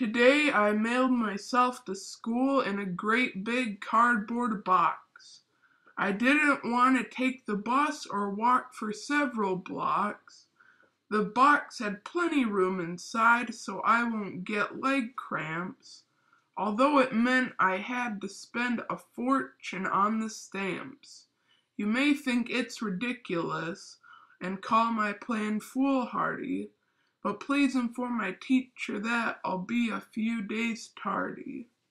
Today I mailed myself to school in a great big cardboard box. I didn't want to take the bus or walk for several blocks. The box had plenty room inside so I won't get leg cramps, although it meant I had to spend a fortune on the stamps. You may think it's ridiculous and call my plan foolhardy, but please inform my teacher that I'll be a few days tardy.